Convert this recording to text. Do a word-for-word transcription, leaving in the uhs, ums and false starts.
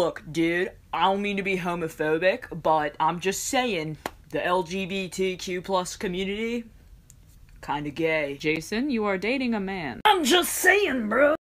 Look, dude, I don't mean to be homophobic, but I'm just saying, the L G B T Q plus community, kinda gay. Jason, you are dating a man. I'm just saying, bro.